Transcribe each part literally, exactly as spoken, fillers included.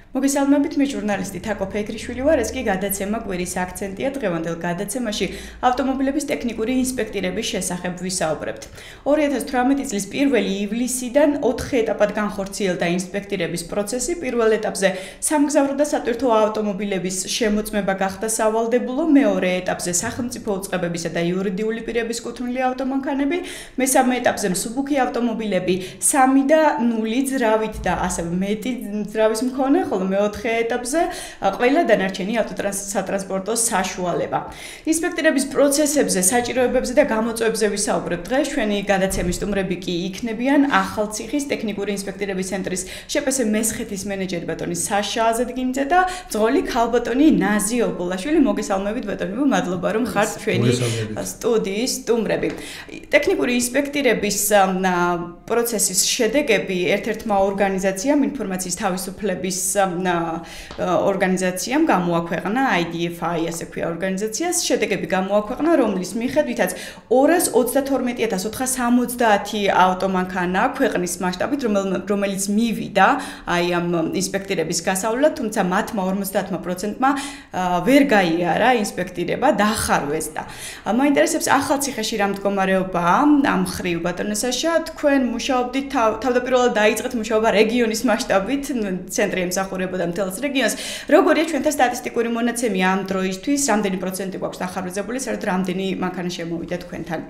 მოგესალმებით, მე ჟურნალისტი თაკო ფეიქრიშვილი ვარ, ეს კი გადაცემა კვირის აქცენტია. დღევანდელ გადაცემაში ავტომობილების ტექნიკური ინსპექტირების შესახებ ვისაუბრებთ. ორი ათას თვრამეტი წლის პირველი ივლისიდან ოთხ ეტაპად განხორციელდა ინსპექტირების პროცესი. პირველ ეტაპზე სამგზავრო და სატვირთო ავტომობილების შემოწმება გახდა სავალდებულო, მეორე ეტაპზე სახელმწიფო უწყებებისა და იურიდიული პირების კუთვნილი ავტომანქანები, მესამე ეტაპზე მსუბუქი ავტომობილები, სამი და ნული ძრავით და ასევე მეტი ძრავის მქონე, მეოთხე ეტაპზე ყველა დანარჩენი ავტოტრანსპორტო საშუალება. ინსპექტირების პროცესებზე, საჭიროებებზე და გამოწვევებზე ვისაუბრებთ დღეს. ჩვენი გადაცემის სტუმრები კი იქნებიან ახალციხის ტექნიკური ინსპექტირების ცენტრის შპს მესხეთის მენეჯერი ბატონი საშა აზადგინიძე და მძღოლი ქალბატონი ნაზი ობოლაშვილი. მოგესალმებით ბატონებო, მადლობა რომ ხართ ჩვენი სტუდიის სტუმრები. ტექნიკური ინსპექტირების პროცესის შედეგები ერთ-ერთმა ორგანიზაციამ ინფორმაციის თავისუფლების ორგანიზაციამ გამოაქვეყნა I D F I ასე ქვია ორგანიზაციას შედეგები გამოაქვეყნა რომლის მიხედვითაც ორას ოცდათორმეტი ათას ოთხას სამოცდაათი ავტომანქანა ქვეყნის მასშტაბით რომელიც მივიდა აი ამ ინსპექტირების გასავლელად თუმცა მათმა ორმოცდაათმა პროცენტმა ვერ გაიარა ინსპექტირება დახარვეს და მაინტერესებს ახალციხეში რა მდგომარეობაა ამ ხრივ ბატონო საშა თქვენ მუშაობდით თავდაპირველად დაიწყეთ მუშაობა რეგიონის მასშტაბით ცენტრი ემსახურებოდა მთელს რეგიონს. როგორია ჩვენთან სტატისტიკური მონაცემი ამ დროისთვის, რამდენი პროცენტი გვაქვს დახარვეზებული, საერთოდ რამდენი მანქანა შემოვიდა თქვენთან?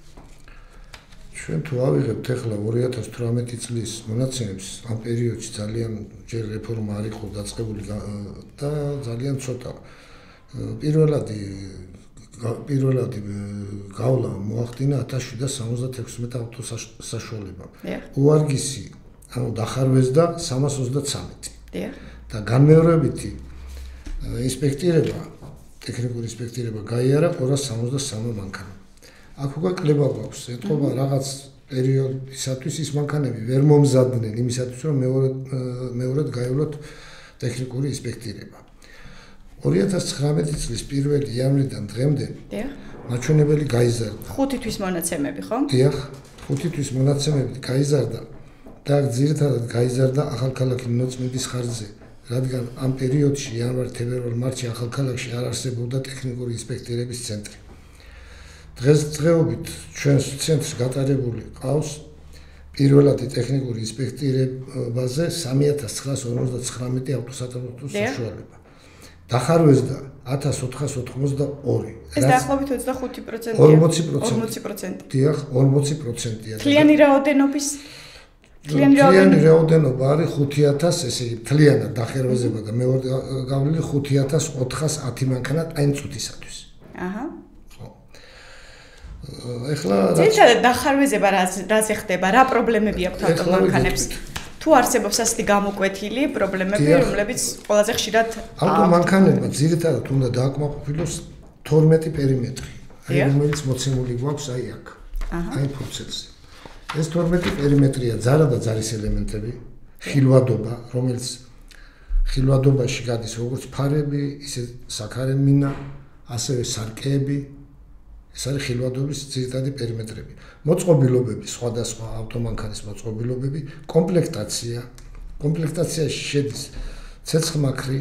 ჩვენ თუ ავიღებთ ახლა ორი ათას თვრამეტი წლის მონაცემებს, ამ პერიოდში ძალიან ჯერ რეფორმა არ იყო დაწყებული და ძალიან ცოტა. პირველადი პირველადი გავლა მოახდინა ათას შვიდსათ სამოცდათექვსმეტ ავტოსაშუალებამ. უარგისი ანუ დახარვეზდა სამას ოცდათსამეტი. და განმეორებითი ინსპექტირება, ტექნიკური ინსპექტირება გაიარა ორას სამოცდასამი მანქანა. აქ უკვე კლება გვაქვს, ეთყობა რაღაც პერიოდისათვის ის მანქანები ვერ მომზადდნენ იმისათვის, რომ მეორე მეორედ გაევლოთ ტექნიკური ინსპექტირება. ორი ათას ცხრამეტი წლის პირველი იანვრიდან დღემდე მაჩვენებელი გაიზარდა. ხუთი თვის მონაცემები, ხო? დიახ, ხუთი თვის მონაცემები გაიზარდა და ძირითადად გაიზარდა ახალქალაქი ნინოწმების ხარჯზე. რადგან ამ პერიოდში იანვარ, თებერვალ, მარტში ახალქალაქში არ არსებობდა ტექნიკური ინსპექტირების ცენტრი. დღესდღეობით ჩვენს ცენტრს გატარებული ყავს პირველადი ტექნიკური ინსპექტირებაზე სამი ათას ცხრაას ორმოცდათხრამეტი ავტოსატრანსპორტო საშუალება. დახარვეზდა ათას ოთხას ოთხმოცდაორი. ეს დაახლოებით ოცდახუთი პროცენტია. ორმოცი პროცენტი. დიახ, ორმოცი პროცენტია. თლიანი რაოდენობის თლიანი რაოდენობა არის ხუთი ათას, ესე იგი თლიანად დახარვეზება და მეორე გავლილი ხუთი ათას ოთხას ათი მანქანა ტაიმ წუთისათვის. აჰა. ხო. ეხლა ძირითადად დახარვეზება რაზე ხდება? რა პრობლემები აქვს ავტომანქანებს? თუ არსებობს ასეთი გამოკვეთილი პრობლემები, რომლებიც ყველაზე ხშირად ავტომანქანებმა ძირითადად უნდა დააკმაყოფილოს თორმეტი პერიმეტრი, აი რომელიც მოცემული გვაქვს აი აქ. აი ფურცელზე. ეს თორმეტი პერიმეტრია ძარა და ძარის ელემენტები, ხილვადობა, რომელიც ხილვადობაში გადის როგორც ფარები, ისე საქარე მინა, ასევე სარკეები, ეს არის ხილვადობის ძირითადი პერიმეტრები. მოწყობილობები, სხვადასხვა ავტომანქანის მოწყობილობები, კომპლექტაცია, კომპლექტაციაში შედის ცეცხლმაქრი,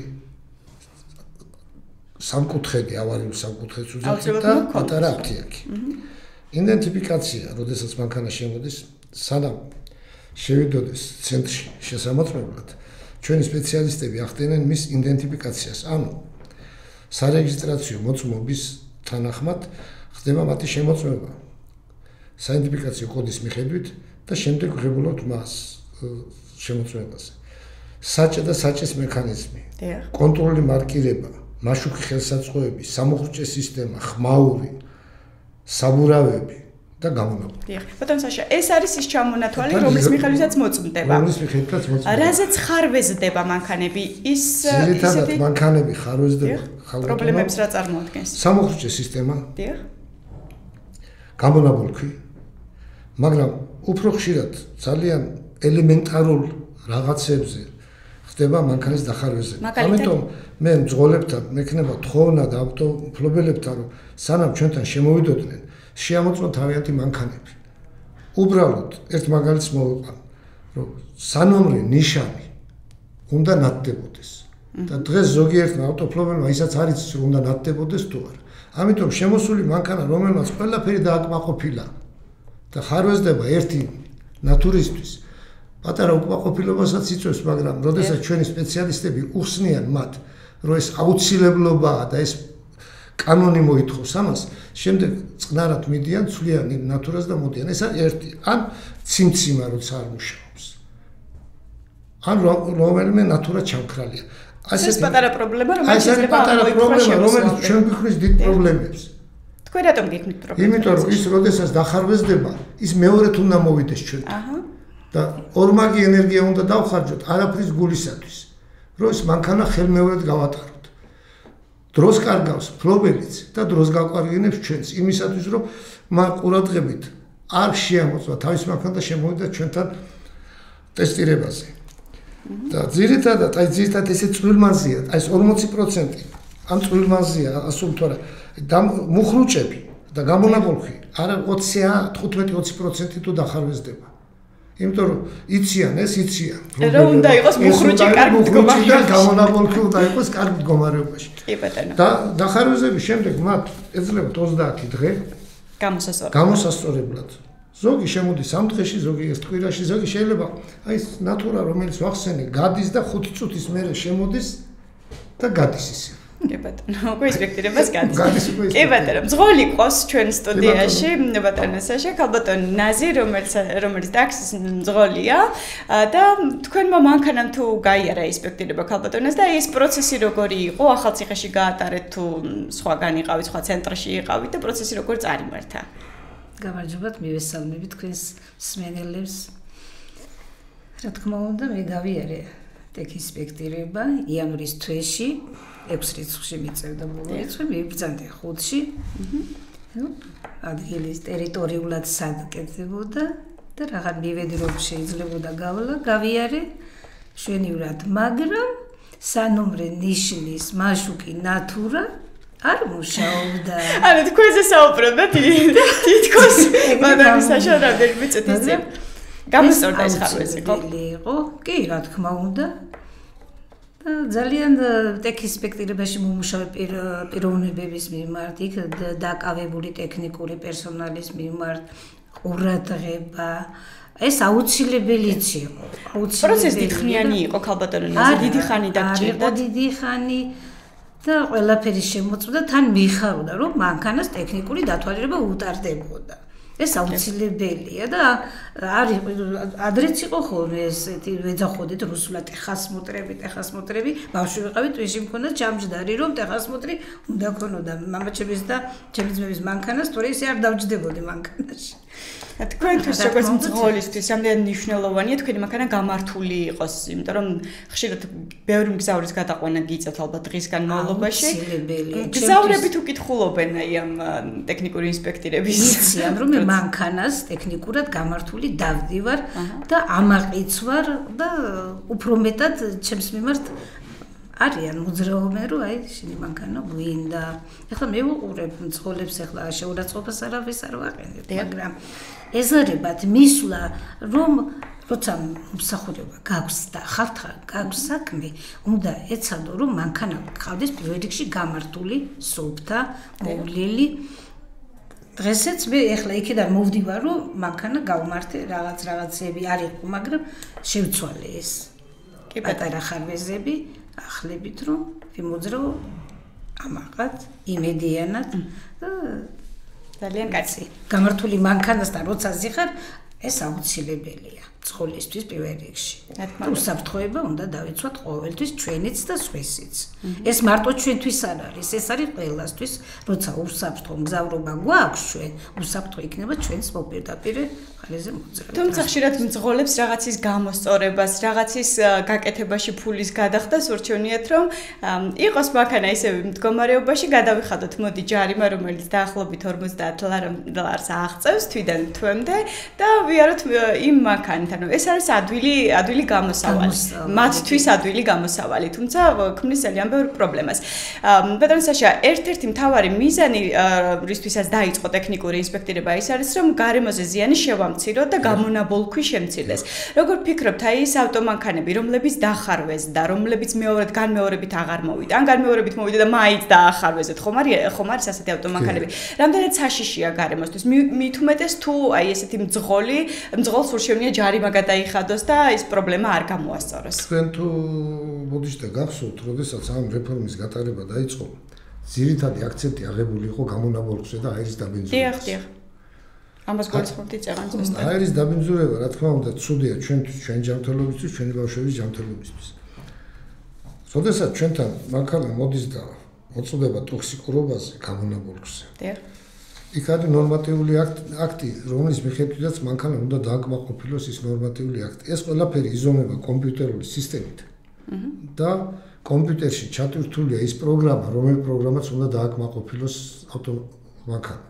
სამკუთხედი, ავარიული სამკუთხედის უძახი და პატარა აფთიაქი. იდენტიფიკაცია, როდესაც მანქანა შემოდის, სანამ შევიდოდეს ცენტრში შესამოწმებლად, ჩვენი სპეციალისტები ახდენენ მის იდენტიფიკაციას, ანუ სარეგისტრაციო მოწმობის თანახმად ხდება მათი შემოწმება საიდენტიფიკაციო კოდის მიხედვით და შემდეგ ვღებულობთ მას შემოწმებაზე. საჭე და საჭის მექანიზმი, კონტროლი მარკირება, მაშუქი ხელსაწყოები, სამუხრუჭე სისტემა, ხმაური, საბურავები და გამონაბოლი. დიახ. ბატონ საშა, ეს არის ის ჩამონათვალი, რომლის მიხედვითაც მოწმდება. რომლის მიხედვითაც მოწმდება. რაზეც ხარვეზდება მანქანები? ის ძირითადად მანქანები ხარვეზდება ხალხთან. პრობლემებს რა წარმოადგენს? სამუხრუჭე სისტემა. დიახ. გამონაბოლქვი. მაგრამ უფრო ხშირად ძალიან ელემენტარულ რაღაცებზე ხდება მანქანის დახარვეზება. ამიტომ მე მძღოლებთან მექნება თხოვნა და ავტომფლობელებთან რომ სანამ ჩვენთან შემოვიდოდნენ შეამოწმოთ თავიანთი მანქანები. უბრალოდ ერთ მაგალითს მოვიყვან, რომ სანომრე ნიშანი უნდა ნათდებოდეს. და დღეს ზოგიერთმა ავტოფლობელმა ისაც არ იცის რომ უნდა ნათდებოდეს თუ არა. ამიტომ შემოსული მანქანა რომელმაც ყველაფერი დააკმაყოფილა და ხარვეზდება ერთი ნატურისთვის პატარა უკმაყოფილებასაც იწვევს, მაგრამ როდესაც ჩვენი სპეციალისტები უხსნიან მათ, რომ ეს აუცილებლობაა და ეს კანონი მოითხოვს ამას, შემდეგ წყნარად მიდიან, ცვლიან იმ ნატურას და მოდიან. ეს არის ერთი. ან ციმციმა როცა არ მუშაობს. ან რომელიმე ნატურა ჩამქრალია. ეს პატარა პრობლემა, რომელიც შეიძლება აღმოიქვა რომელიც ჩვენ გვიხრის დიდ პრობლემებს. თქვენ რატომ გიქნით პრობლემა? იმიტომ რომ ის როდესაც დახარვეზდება, ის მეორედ უნდა მოვიდეს ჩვენთან. აჰა. და ორმაგი ენერგია უნდა დავხარჯოთ არაფრის გულისათვის, რომ ეს მანქანა ხელმეორედ გავატაროთ. დროს კარგავს ფლობელიც და დროს გაყვარგინებს ჩვენს იმისათვის, რომ მან ყურადღებით არ შეამოწმა თავის მანქანა და შემოვიდა ჩვენთან ტესტირებაზე. და ძირითადად, აი ძირითადად ესე წვრილმანზია, აი ეს ორმოცი პროცენტი ამ წვრილმანზია, ასულ თორე მუხრუჭები და გამონაბოლქვი არა ოცია, თხუთმეტი ოცი პროცენტი თუ დახარვეზდება. იმიტომ რომ იციან ეს იციან. რომ უნდა იყოს მუხრუჭი კარგ მდგომარეობაში და გამონაბოლქვი უნდა იყოს კარგ მდგომარეობაში. კი ბატონო. და დახარვეზების შემდეგ მათ ეძლებათ ოცდაათი დღე გამოსასწორებლად. გამოსასწორებლად. ზოგი შემოდის ამ დღეში, ზოგი ერთ კვირაში, ზოგი შეიძლება აი ეს ნატურა რომელიც ვახსენე, გადის და ხუთი წუთის მერე შემოდის და გადის ისე. კი ბატონო, უკვე ინსპექტირებას გადის. კი ბატონო, მძღოლი ყავს ჩვენ სტუდიაში, ბატონო საშა, ქალბატონი ნაზი, რომელიც რომელიც ტაქსის მძღოლია და თქვენმა მანქანამ თუ გაიარა ინსპექტირება ქალბატონას და ეს პროცესი როგორი იყო, ახალციხეში გაატარეთ თუ სხვაგან იყავით, სხვა ცენტრში იყავით და პროცესი როგორ წარიმართა? გამარჯობათ, მივესალმები თქვენს მსმენელებს. რა თქმა უნდა, მე გავიარე ტექ ინსპექტირება იანვრის თვეში, ექვს რიცხვში მიწევდა ბოლო რიცხვი, მიბრძანდი ხუთში. ნუ ადგილის ტერიტორიულად სადგებოდა და რაღაც მივედი რომ შეიძლებოდა გავლა, გავიარე შვენივრად, მაგრამ სანომრე ნიშნის მაშუკი ნატურა არ მუშაობდა. ანუ თქვენზე საუბრობთ თითქოს მადამ საშა რამდენიმე წუთის წინ. გამოსწორდა ეს ხარვეზი, ხო? იყო, კი, რა თქმა უნდა. და ძალიან ტექ ინსპექტირებაში მომუშავე პიროვნებების მიმართ, იქ დაკავებული ტექნიკური პერსონალის მიმართ, ყურადღება ეს აუცილებელიც იყო. აუცილებელი. პროცესი დიდხნიანი იყო ქალბატონო ნაზი, დიდი ხანი დაგჭირდა. დიდი ხანი და ყველაფერი შემოწმდა, თან მიხარდა, რომ მანქანას ტექნიკური დათვალიერება უტარდებოდა. ეს აუცილებელია და არის ადრეც იყო ხოლმე ესეთი ვეძახოდით რუსულად ტეხასმოტრები, ტეხასმოტრები, ბავშვი ვიყავით, ტვინში მქონდა ჩამჯდარი, რომ ტეხასმოტრი უნდა ქონოდა მამაჩემის და ჩემი ძმების მანქანას, თორე ისე არ დავჯდებოდი მანქანაში. თქვენთვის როგორც მძღოლისთვის რამდენი მნიშვნელოვანია თქვენი მანქანა გამართული იყოს, იმიტომ რომ ხშირად ბევრი მგზავრის გადაყვანა გიწევთ ალბათ დღის განმავლობაში. მგზავრები თუ კითხულობენ აი ამ ტექნიკური ინსპექტირების. იციან რომ მანქანას ტექნიკურად გამართული დავდივარ და ამაყიცვარ და უფრო მეტად ჩემს მიმართ არიან მოძრაობენ რომ აი შენი მანქანა გვინდა. ეხლა მე ვუყურებ მძღოლებს ეხლა შეურაცხყოფას არავის არ ვაყენებ, მაგრამ ეზარებათ მისვლა რომ როცა მსახურება გაქვს და ხალხა გაქვს საქმე, უნდა ეცადო რომ მანქანა გყავდეს პირველ რიგში გამართული, სუფთა, მოვლილი. დღესაც მე ეხლა იქიდან მოვდივარ რომ მანქანა გავმართე, რაღაც რაღაცები არ იყო, მაგრამ შევცვალე ეს. კი პატარა ხარვეზები ახლებით რომ ვიმოძრავ ამაყად, იმედიანად და ძალიან კაცი. გამართული მანქანასთან როცა ზიხარ, ეს აუცილებელია მძღოლისთვის პირველ რიგში. უსაფრთხოება უნდა დავიცვათ ყოველთვის ჩვენიც და სხვისიც. ეს მარტო ჩვენთვის არ არის, ეს არის ყველასთვის, როცა უსაფრთხო მგზავრობა გვაქვს ჩვენ, უსაფრთხო იქნება ჩვენს მოპირდაპირე ხარეზე მოძრაობა. თუმცა ხშირად მძღოლებს რაღაცის გამოსწორებას, რაღაცის გაკეთებაში ფულის გადახდას ურჩევნიათ, რომ იყოს მანქანა ისევ მდგომარეობაში, გადავიხადოთ მოდი ჯარიმა, რომელიც დაახლოებით ორმოცდაათ ლარს აღწევს თვიდან თვემდე და გავიაროთ იმ მანქანით, ანუ ეს არის ადვილი, ადვილი გამოსავალი. მათთვის ადვილი გამოსავალი, თუმცა ქმნის ძალიან ბევრ პრობლემას. ბატონო საშა, ერთ-ერთი მთავარი მიზანი, რისთვისაც დაიწყო ტექნიკური ინსპექტირება, ის არის, რომ გარემოზე ზიანი შევამციროთ და გამონაბოლქვი შემცირდეს. როგორ ფიქრობთ, აი ეს ავტომანქანები, რომლებიც დახარვეს და რომლებიც მეორედ განმეორებით აღარ მოვიდა, ან განმეორებით მოვიდა და მაინც დაახარვეზეთ, ხომ არის, ხომ არის ასეთი ავტომანქანები. რამდენად საშიშია გარემოსთვის? მით უმეტეს თუ აი ესეთი მძღოლი, მძღოლს ურჩევნია ჯარიმა გადაიხადოს და ეს პრობლემა არ გამოასწოროს. თქვენ თუ მოდიშთა გახსოვთ, როდესაც ამ რეფორმის გატარება დაიწყო, ძირითადი აქცენტი აღებული იყო გამონაბოლქვზე და აირის დაბინძურებას. დიახ, დიახ. ამას გვაცხობთ იწევან ზუსტად. აირის დაბინძურება, რა თქმა უნდა, ცუდია ჩვენთვის, ჩვენი ჯანმრთელობისთვის, ჩვენი ბავშვების ჯანმრთელობისთვის. როდესაც ჩვენთან მანქანა მოდის და მოწოდება ტოქსიკურობაზე გამონაბოლქვზე. დიახ. იქ არის ნორმატიული აქტი, რომლის მიხედვითაც მანქანა უნდა დააკმაყოფილოს ის ნორმატიული აქტი. ეს ყველაფერი იზომება კომპიუტერული სისტემით. და კომპიუტერში ჩატვირთულია ის პროგრამა, რომელი პროგრამაც უნდა დააკმაყოფილოს ავტომანქანა.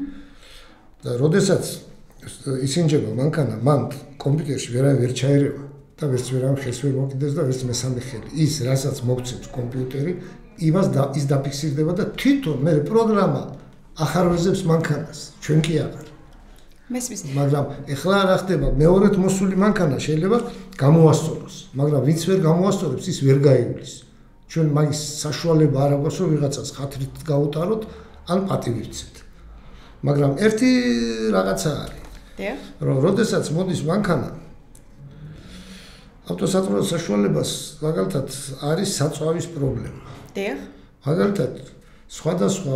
და როდესაც ისინჯება მანქანა, მან კომპიუტერში ვერავინ ვერ ჩაერევა და ვერც ვერავინ ხელს ვერ მოკიდეს და ვერც მესამე ხელი. ის, რასაც მოგცემს კომპიუტერი, იმას ის დაფიქსირდება და თვითონ მე პროგრამა ახარვეზებს მანქანას, ჩვენ კი აღარ. მესმის. მაგრამ ეხლა რა ხდება, მეორედ მოსული მანქანა შეიძლება გამოასწოროს, მაგრამ ვინც ვერ გამოასწორებს, ის ვერ გაივლის. ჩვენ მაგის საშუალება არ აქვს, რომ ვიღაცას ხათრით გაუტაროთ, ან პატივირცეთ. მაგრამ ერთი რაღაცა არის. დიახ. რომ როდესაც მოდის მანქანა, ავტოსატვირთო საშუალებას მაგალითად არის საწვავის პრობლემა. დიახ. მაგალითად სხვადასხვა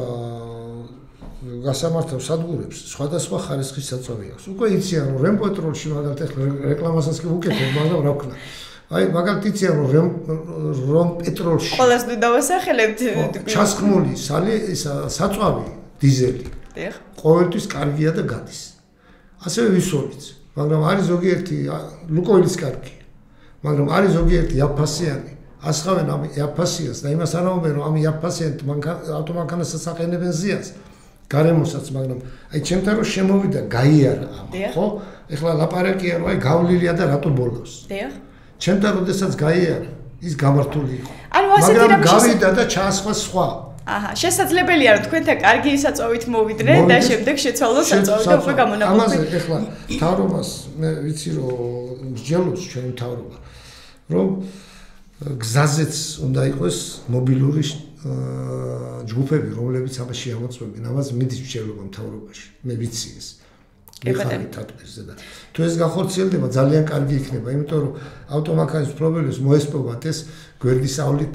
გასამართავ სადგურებს სხვადასხვა ხარისხის საწვავი აქვს. უკვე იციან რომ რემპეტროლში მაგალითად რეკლამასაც კი უკეთებ, მაგრამ რა ვქნა. აი მაგალითად იციან რომ რემპეტროლში ყველას დავასახელებთ ჩასხმული სალი საწვავი დიზელი. დიახ. ყოველთვის კარგია და გადის. ასევე ვისოლიც, მაგრამ არის ზოგიერთი ლუკოილის კარგი. მაგრამ არის ზოგიერთი იაფასიანი ასხავენ ამ იაფასიას და იმას არ ამბობენ რომ ამ იაფასიანთ ავტომანქანასაც აყენებენ ზიანს. გარემოსაც, მაგრამ აი ჩემთან რომ შემოვიდა გაიარა ამ, ხო? ეხლა ლაპარაკია რომ აი გავლილია და რატო ბოლოს. დიახ. ჩემთან როდესაც გაიარა, ის გამართული იყო. ანუ ასეთი მაგრამ გავიდა და ჩაასხვა სხვა. აჰა, შესაძლებელია რომ თქვენთან კარგი საწვავით მოვიდნენ და შემდეგ შეცვალოს საწვავი და უკვე გამონაბოლქვი. ამაზე ეხლა მთავრობას მე ვიცი რომ მსჯელობს ჩვენ მთავრობა, რომ გზაზეც უნდა იყოს მობილური ჯგუფები, რომლებიც ამაში ამოწმებენ, ამას მიდის მსჯელობა მთავრობაში. მე ვიცი ეს. ეხლა თათბირზე და თუ ეს განხორციელდება, ძალიან კარგი იქნება, იმიტომ რომ ავტომანქანის პრობლემებს მოესპობათ ეს გვერდისავლით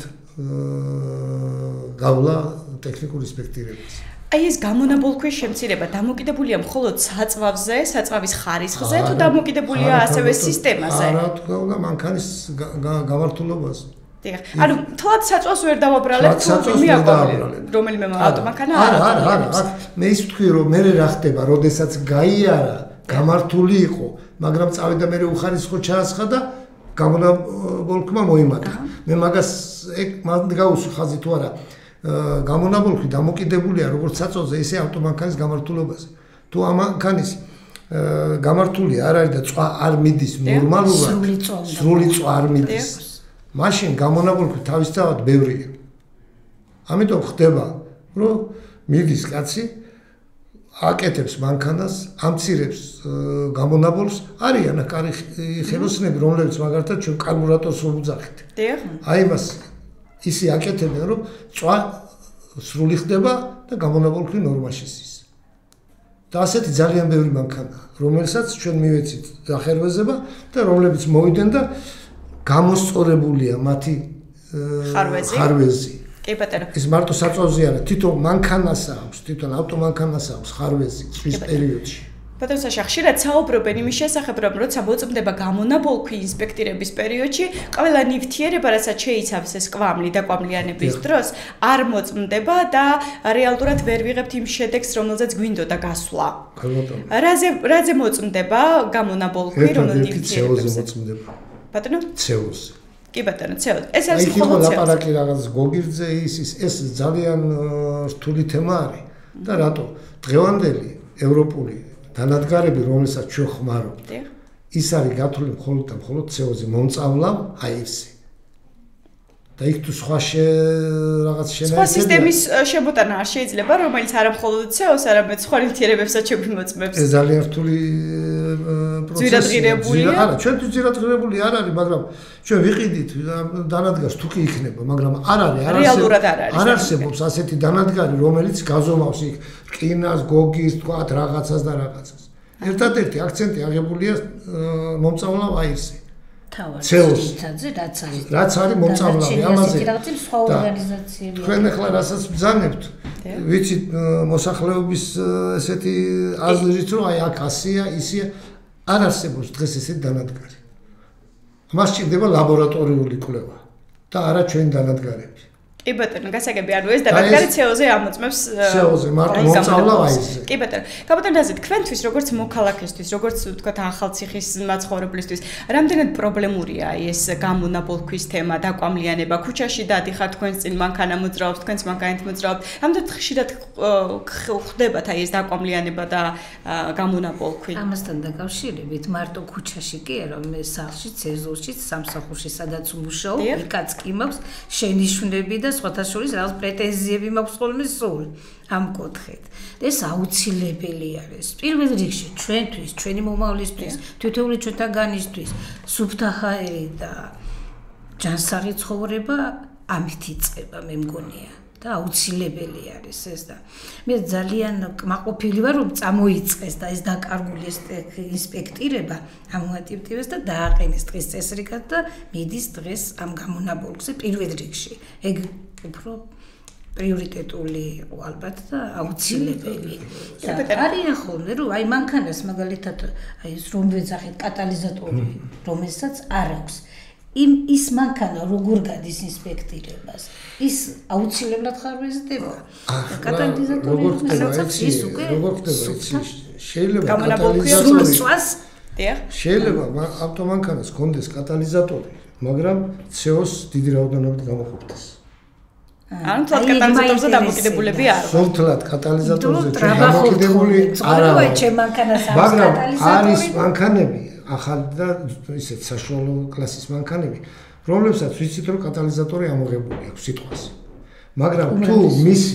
გავლა ტექნიკური ინსპექტირების. აი ეს გამონაბოლქვის შემცირება დამოკიდებულია მხოლოდ საწვავზე, საწვავის ხარისხზე თუ დამოკიდებულია ასევე სისტემაზე? არა, თქო, და მანქანის გამართულობაზე. დიახ. ანუ თლად საწვავს ვერ დავაბრალებ თუ მიაყვავლებ რომელიმე ავტომანქანა არა არა არა მე ის ვთქვი რომ მე რა ხდება როდესაც გაიარა გამართული იყო მაგრამ წავიდა მე უხარისხო ჩაასხა და გამონაბოლქმა მოიმატა მე მაგას მან გაუსვი ხაზი თუ არა გამონაბოლქვი დამოკიდებულია როგორც საწვავზე ისე ავტომანქანის გამართულობაზე თუ ამ მანქანის გამართული არ არის და წვა არ მიდის ნორმალურად სრული წვა არ მიდის მაშინ გამონაბოლქვი თავისთავად ბევრია. ამიტომ ხდება, რომ მიდის კაცი, აკეთებს მანქანას, ამცირებს გამონაბოლქვს, არიან კარი ხელოსნები, რომლებიც მაგალითად ჩვენ კარბურატორს ვუძახით. დიახ. აი მას ისე აკეთებენ, რომ წვა სრული ხდება და გამონაბოლქვი ნორმაში ის. და ასეთი ძალიან ბევრი მანქანა, რომელსაც ჩვენ მივეცით დახერვეზება და რომლებიც მოვიდნენ და გამოსწორებულია მათი ხარვეზი. ხარვეზი. კი ბატონო. ეს მარტო საწვავზე არა, თვითონ მანქანას აქვს, თვითონ ავტომანქანას აქვს ხარვეზი წვის პერიოდში. ბატონო საშა, ხშირად საუბრობენ იმის შესახებ, რომ როცა მოწმდება გამონაბოლქვი ინსპექტირების პერიოდში, ყველა ნივთიერება, რასაც შეიცავს ეს კვამლი და კვამლიანების დროს, არ მოწმდება და რეალურად ვერ ვიღებთ იმ შედეგს, რომელზეც გვინდოდა გასვლა. რაზე რაზე მოწმდება გამონაბოლქვი, რომელ ნივთიერებებზე მოწმდება? ბატონო? ცეოზე. კი ბატონო, ცეოზე. ეს არის მხოლოდ ცეოზე. აი, ლაპარაკი რაღაც გოგირდზე ის ის ეს ძალიან რთული თემა არის. და რატო? დღევანდელი ევროპული დანადგარები, რომელსაც ჩვენ ხმარობთ, ის არის გათვლილი მხოლოდ და მხოლოდ ცეოზე მომწავლავ აირზე. და იქ თუ სხვა რაღაც შენაერთებია. სხვა სისტემის შემოტანა არ შეიძლება, რომელიც არა მხოლოდ ცეოს, არამედ სხვა ნივთიერებებსაც შემოწმებს. ეს ძალიან რთული ძვირადღირებულია. არა, ჩვენთვის ძვირადღირებული არ არის, მაგრამ ჩვენ ვიყიდით დანადგარს თუ კი იქნება, მაგრამ არ არის, არ რეალურად არ არის. არ არსებობს ასეთი დანადგარი, რომელიც გაზომავს იქ რკინას, გოგის, თქვათ, რაღაცას და რაღაცას. ერთადერთი აქცენტი აღებულია მომწავლავ აირზე. ცეოს რაც არის რაც არის მომწავლავი ამაზე და სხვა ორგანიზაციები თქვენ ახლა რასაც ბრძანებთ ვიცით მოსახლეობის ესეთი აზრით რომ აი აქ ასია ისია არ არსებობს დღეს ესეთი დანადგარი მას სჭირდება ლაბორატორიული კვლევა და არა ჩვენი დანადგარები კი ბატონო, გასაგები, ანუ ეს დანადგარი ცეოზე ამოწმებს ცეოზე მარტო მომწავლავ აირზე. კი ბატონო. გაბატონდაზე თქვენთვის როგორც მოქალაქისთვის, როგორც თქვათ ახალციხის მაცხოვრებლისთვის, რამდენად პრობლემურია ეს გამონაბოლქვის თემა, დაკვამლიანება, ქუჩაში დადიხართ თქვენს წინ მანქანა მოძრაობს, თქვენს მანქანით მოძრაობთ. რამდენად ხშირად ხდებათ აი ეს დაკვამლიანება და გამონაბოლქვი? ამასთან დაკავშირებით მარტო ქუჩაში კი არა, მე სახლში, ცეზურში, სამსახურში სადაც ვმუშაობ, იქაც კი მაქვს შენიშვნები და სხვათა შორის რაღაც პრეტენზიები მაქვს ხოლმე სულ ამ კუთხით. ეს აუცილებელი არის. პირველ რიგში ჩვენთვის, ჩვენი მომავლისთვის, თითოეული ჩვენთაგანისთვის სუფთა ჰაერი და ჯანსაღი ცხოვრება ამით იწყება, მე მგონია. და აუცილებელი არის ეს და მე ძალიან კმაყოფილი ვარ რომ წამოიწყეს და ეს დაკარგული ინსპექტირება ამოატივტივეს და დააყენეს დღის წესრიგად და მიდის დღეს ამ გამონაბოლქვზე პირველ რიგში ეგ უფრო პრიორიტეტული იყო ალბათ და აუცილებელი და არიან ხოლმე რომ აი მანქანას მაგალითად აი ეს რომ ვეძახით კატალიზატორი რომელსაც არ აქვს იმ ის მანქანა როგორ გადის ინსპექტირებას ის აუცილებლად ხარვეზდება კატალიზატორი რომელსაც ის უკვე როგორ ხდება შეიძლება კატალიზატორი შეიძლება ავტომანქანას კონდეს კატალიზატორი მაგრამ ცეოს დიდი რაოდენობით გამოყოფდეს ანუ თლად კატალიზატორზე დამოკიდებულები არ ვარ თლად კატალიზატორზე დამოკიდებული არა მაგრამ არის მანქანები ახალი და ისეთ საშუალო კლასის მანქანები, რომლებსაც ვიცით რომ კატალიზატორი ამოღებული აქვს სიტყვას. მაგრამ თუ მისი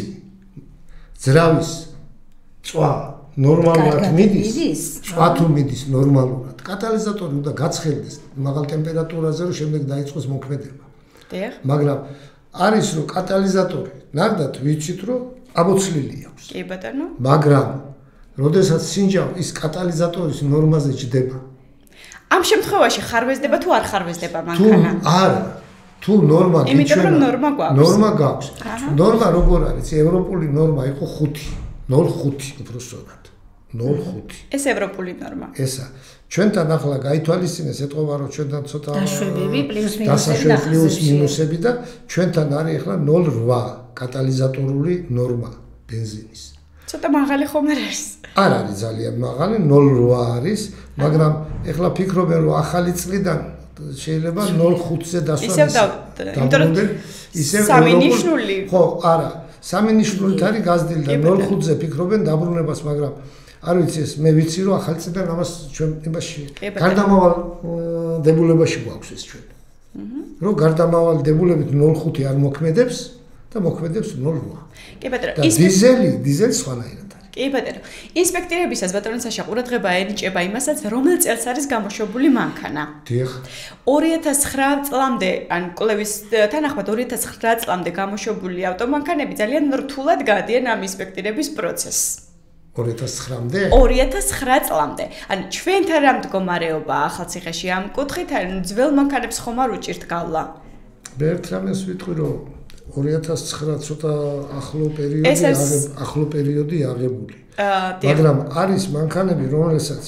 ძრავის წვა ნორმალურად მიდის, წვა თუ მიდის ნორმალურად, კატალიზატორი უნდა გაცხელდეს მაღალ ტემპერატურაზე, რომ შემდეგ დაიწყოს მოქმედება. მაგრამ არის რომ კატალიზატორი ნახდათ ვიცით რომ ამოცლილი აქვს. კი ბატონო. მაგრამ როდესაც სინჯავ ის კატალიზატორის ნორმაზე ჯდება ამ შემთხვევაში ხარვეზდება თუ არ ხარვეზდება მანქანა? თუ არა, თუ ნორმა გიჩვენა. იმიტომ რომ ნორმა გვაქვს. ნორმა გვაქვს. ნორმა როგორ არის? ევროპული ნორმა იყო ხუთი, ნულ ხუთი უბრალოდ. ნულ ხუთი. ეს ევროპული ნორმა. ესა. ჩვენთან ახლა გაითვალისწინეს ეთყობა რომ ჩვენთან ცოტა დაშვებები პლუს მინუსები და პლუს მინუსები და ჩვენთან არის ახლა ნულ რვა კატალიზატორული ნორმა ბენზინის. ცოტა მაღალი ხომ არ არის? არ არის ძალიან მაღალი, ნულ რვა არის, მაგრამ ეხლა ფიქრობენ რომ ახალი წლიდან შეიძლება ნულ ხუთზე დასვა. ისევ იმიტომ რომ ისევ სამინიშნული. ხო, არა, სამინიშნულით არის გაზრდილი და ნულ ხუთზე ფიქრობენ დაბრუნებას, მაგრამ არ ვიცი ეს მე ვიცი რომ ახალი წლიდან ამას ჩვენ იმაში გარდამავალ დებულებაში გვაქვს ეს ჩვენ. რომ გარდამავალ დებულებით ნულ ხუთი არ მოქმედებს და მოქმედებს ნულ რვა. კი ბატონო, ის დიზელი, დიზელი სხვანაირად არის. კი ბატონო, ინსპექტირებისას ბატონო საშა ყურადღება ენიჭება იმასაც, რომელ წელს არის გამოშვებული მანქანა. დიახ. ორი ათას ცხრა წლამდე, ან კვლევის თანახმად ორი ათას ცხრა წლამდე გამოშვებული ავტომანქანები ძალიან რთულად გადიან ამ ინსპექტირების პროცესს. ორი ათას ცხრამდე? ორი ათას ცხრა წლამდე. ანუ ჩვენთან რა მდგომარეობაა ახალციხეში ამ კუთხით, ანუ ძველ მანქანებს ხომ არ უჭირთ გავლა? მე ერთ რამეს ვიტყვი რომ ორი ათას ცხრა ცოტა ახლო პერიოდი ახლო პერიოდი აღებული. მაგრამ არის მანქანები, რომელსაც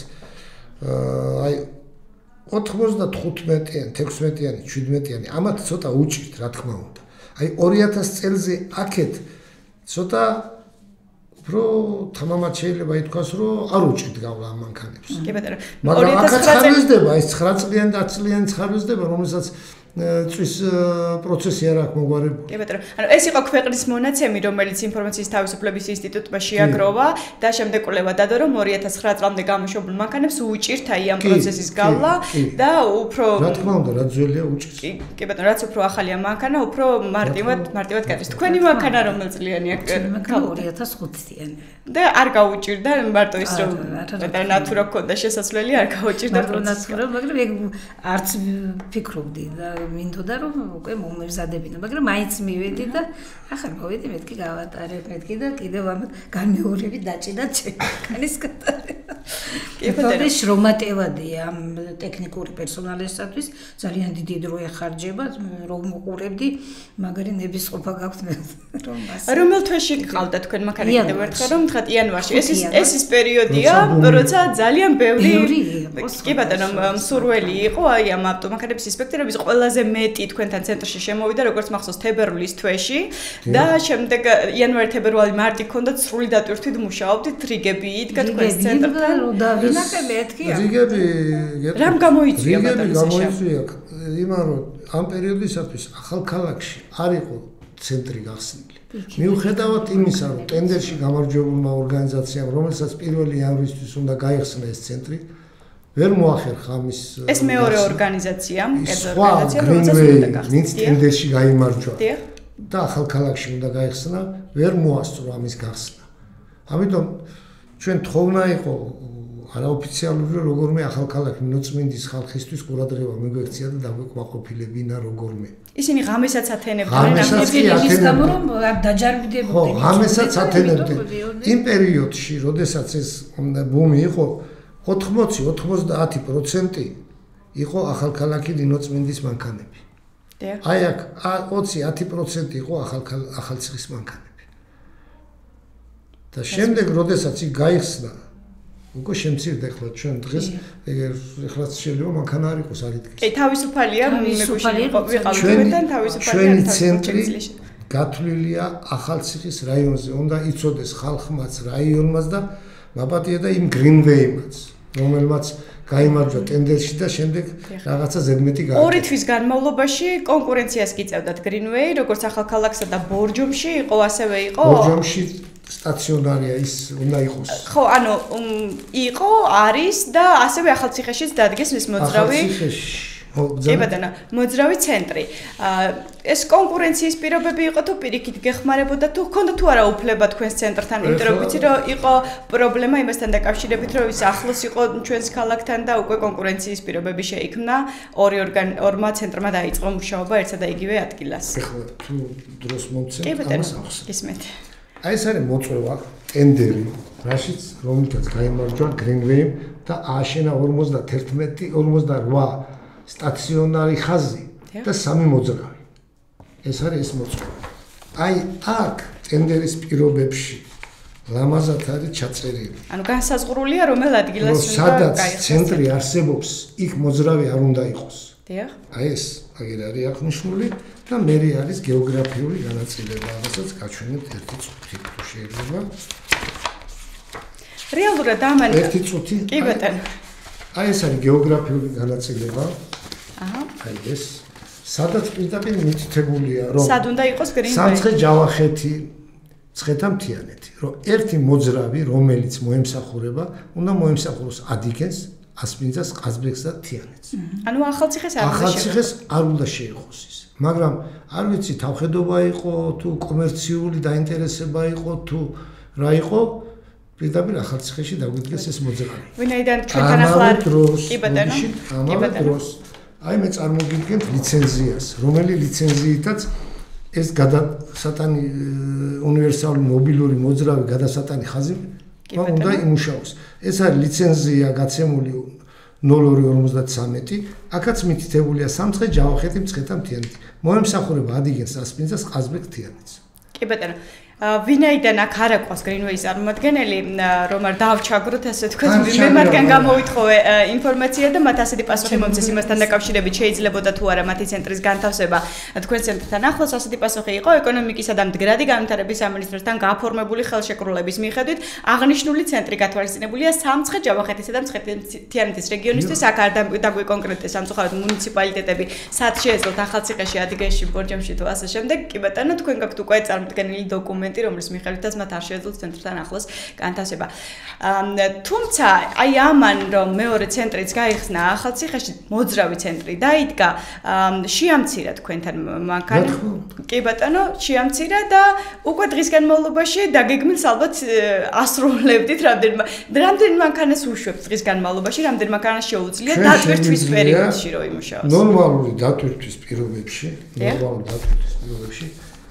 აი ოთხმოცდათხუთმეტიანი, თექვსმეტიანი, შვიდმეტიანი, ამათ ცოტა უჭირთ, რა თქმა უნდა. აი ორი ათას წელზე აქეთ ცოტა უფრო თამამად შეიძლება ითქვას, რომ არ უჭირთ გავლა ამ მანქანებს. კი ბატონო. მაგრამ აქაც ხარვეზდება, ეს ცხრა წლიანი და ათი წლიანი ხარვეზდება, რომელსაც წვის პროცესი არ აქვს მოგვარებული. კი ბატონო. ანუ ეს იყო ქვეყნის მონაცემი, რომელიც ინფორმაციის თავისუფლების ინსტიტუტმა შეაგროვა და შემდეგ კვლევა დადო, რომ ორი ათას ცხრა წლამდე გამოშვებულ მანქანებს უჭირთ აი ამ პროცესის გავლა და უფრო რა თქმა უნდა, რა ძველია უჭირს. კი, კი ბატონო, რაც უფრო ახალია მანქანა, უფრო მარტივად მარტივად გადის. თქვენი მანქანა რომელ წლიანი აქ? ორი ათას ხუთიანი. და არ გაუჭირდა მარტო ის რომ და ნატურა გქონდა შესაძლებელი არ გაუჭირდა პროცესი. მაგრამ არც ფიქრობდი და მინდოდა რომ უკვე მომეზადებინა, მაგრამ მაინც მივედი და ახლა მოვედი მეთქი გავატარებ, მეთქი და კიდევ ამ განმეორებით დაჭიდა ჩემკანის გატარება. კი ბატონო, შრომატევადია ამ ტექნიკური პერსონალისათვის, ძალიან დიდი დრო ეხარჯება, რომ მოყურებდი, მაგარი ნებისყოფა გაქვთ მე რომ ასე. რომელ თვეში გყავდა თქვენ მანქანა კიდევ ერთხელ რომ თქვათ იანვარში. ეს ის ეს ის პერიოდია, როცა ძალიან ბევრი კი ბატონო, მსურველი იყო აი ამ ავტომანქანების ინსპექტორების ყველაზე მეტი თქვენთან ცენტრში შემოვიდა როგორც მახსოვს თებერვლის თვეში და შემდეგ იანვარი-თებერვალი მარტი ქონდათ სრული დატვირთვით მუშაობდით რიგები იდგა თქვენს ცენტრთან დავინახე მეთქი რიგები რამ გამოიწვია ბატონო გამოიწვია იმან რომ ამ პერიოდისათვის ახალქალაქში არ იყო ცენტრი გახსნილი მიუხედავად იმისა რომ ტენდერში გამარჯვებულმა ორგანიზაციამ რომელსაც პირველი იანვრისთვის უნდა გაიხსნა ეს ცენტრი ვერ მოახერხა ამის ეს მეორე ორგანიზაცია ეს ორგანიზაცია რომელსაც უნდა გახსნას ტენდერში გაიმარჯვა და ახალქალაქში უნდა გაიხსნა ვერ მოასწრო ამის გახსნა ამიტომ ჩვენ თხოვნა იყო არაოფიციალური როგორმე ახალქალაქი ნოწმინდის ხალხისთვის ყურადღება მიგვექცია და დაგვეკმაყოფილებინა როგორმე ისინი ღამესაც ათენებდნენ ამას ის გამო რომ არ დაჯარბდებოდნენ ხო ღამესაც ათენებდნენ იმ პერიოდში როდესაც ეს ბუმი იყო ოთხმოცი ოცდაათი პროცენტი იყო ახალქალაქი ნინოწმინდის მანქანები. აი აქ ოცი ათი პროცენტი იყო ახალციხის მანქანები. და შემდეგ როდესაც იქ გაიხსნა უკვე შემცირდა ხოლმე ჩვენ დღეს ეხლა შეიძლება მანქანა არ იყოს არ იდგეს. კი თავისუფალია მეგოშინი ვიყავდიდან თავისუფალია ჩვენი ცენტრი გათვლილია ახალციხის რაიონზე. უნდა იცოდეს ხალხმაც რაიონმაც და მაპატია და იმ გრინვეიმაც რომელმაც გაიმარჯვა ტენდერში და შემდეგ რაღაცა ზედმეტი გააკეთა. ორი თვის განმავლობაში კონკურენციას გიწევდათ გრინვეი, როგორც ახალქალაქსა და ბორჯომში იყო, ასევე იყო. ბორჯომში სტაციონარია ის უნდა იყოს. ხო, ანუ იყო, არის და ასევე ახალციხეშიც დადგეს მის მოძრავი. ახალციხეში კი ბატონო, მოძრავი ცენტრი. ეს კონკურენციის პირობები იყო თუ პირიქით გეხმარებოდა თუ ჰქონდა თუ არა უფლება თქვენს ცენტრთან, იმიტომ რომ ვიცი რომ იყო პრობლემა იმასთან დაკავშირებით, რომ ის ახლოს იყო ჩვენს ქალაქთან და უკვე კონკურენციის პირობები შეიქმნა, ორი ორგან ორმა ცენტრმა დაიწყო მუშაობა ერთსა და იგივე ადგილას. ეხლა თუ დროს მომცემ ამას ახსოვს. გისმენთ. აი ეს არის მოწვევა, ტენდერი, რაშიც რომელთაც გაიმარჯვა გრინვეიმ და ააშენა ორმოცდაათი ორმოცდაოთხ სტაციონარი ხაზი და სამი მოძრავი. ეს არის ეს მოწვევა. აი აქ ტენდერის პირობებში ლამაზად არის ჩაწერილი. ანუ განსაზღვრულია რომელ ადგილას უნდა სადაც ცენტრი არსებობს, იქ მოძრავი არ უნდა იყოს. დიახ. აი ეს აგერ არის აღნიშნული და მერე არის გეოგრაფიული განაწილება, რასაც გაჩვენებთ ერთი წუთი თუ შეიძლება. რეალურად ამან ერთი წუთი. კი ბატონო. აი ეს არის გეოგრაფიული განაწილება. აჰა. აი ეს სადაც პირდაპირ მითითებულია რომ სად უნდა იყოს გრინვეი? სამცხე-ჯავახეთი, მცხეთა-მთიანეთი, რომ ერთი მოძრავი, რომელიც მოემსახურება, უნდა მოემსახუროს ადიგენს, ასპინძას, ყაზბეგს და თიანეთს. ანუ ახალციხეს არ უნდა ახალციხეს არ უნდა შეეხოს ის. მაგრამ არ ვიცი, თავხედობა იყო თუ კომერციული დაინტერესება იყო თუ რა იყო, პირდაპირ ახალციხეში დაგვიდგეს ეს მოძრავი. ვინაიდან ჩვენთან ახლა კი ბატონო, კი ბატონო. აი მე წარმოგიდგენთ ლიცენზიას, რომელი ლიცენზიითაც ეს გადასატანი უნივერსალური მობილური მოძრავი გადასატანი ხაზი უნდა იმუშაოს. ეს არის ლიცენზია გაცემული ნულ ორი ორმოცდათვრამეტი, აქაც მითითებულია სამცხე-ჯავახეთი, მცხეთა-მთიანეთი. მოემსახურება ადიგენს, ასპინძას, ყაზბეგს, თიანეთს. კი ბატონო. ვინაიდან აქ არ აქვს Greenway-ის წარმომადგენელი, რომ არ დავჩაგროთ, ასე თქვათ, მე მათგან გამოვითხოვე ინფორმაცია და მათ ასეთი პასუხი მომწეს იმასთან დაკავშირებით, შეიძლებოდა თუ არა მათი ცენტრის განთავსება თქვენ ცენტრთან ახლოს, ასეთი პასუხი იყო ეკონომიკისა და მდგრადი განვითარების სამინისტროსთან გაფორმებული ხელშეკრულების მიხედვით, აღნიშნული ცენტრი გათვალისწინებულია სამცხე-ჯავახეთისა და მცხეთ-თიანეთის რეგიონისთვის, აქ არ დაგვიკონკრეტეს სამწუხაროდ მუნიციპალიტეტები, სად შეეძლოთ ახალციხეში, ადიგეში, ბორჯომში თუ ასე შემდეგ. კი ბატონო, თქვენ გაქვთ უკვე წარმოდგენილი დოკუმენტი, რომლის მიხედვითაც მათ არ შეეძლოთ ცენტრთან ახლოს განთავსება. თუმცა, აი ამან რომ მეორე ცენტრიც გაიხსნა ახალციხეში, მოძრავი ცენტრი დაიდგა, შეამცირა თქვენთან მანქანა. კი ბატონო, შეამცირა და უკვე დღის განმავლობაში დაგეგმილს ალბათ ასრულებდით რამდენიმე რამდენ მანქანას უშვებთ დღის განმავლობაში, რამდენ მანქანას შეუძლია დატვირთვის პერიოდში რომ იმუშაოს. ნორმალური დატვირთვის პირობებში, ნორმალური დატვირთვის პირობებში